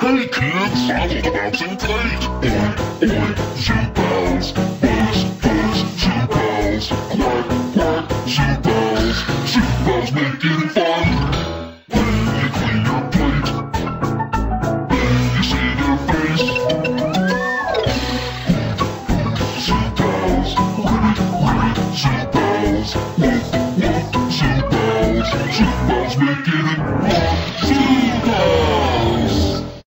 Hey kids, follow the bouncing plate. Oink, oink, zoo bells. Buzz, buzz, zoo bells. Quack, quack, zoo bells. Zoo bells making fun.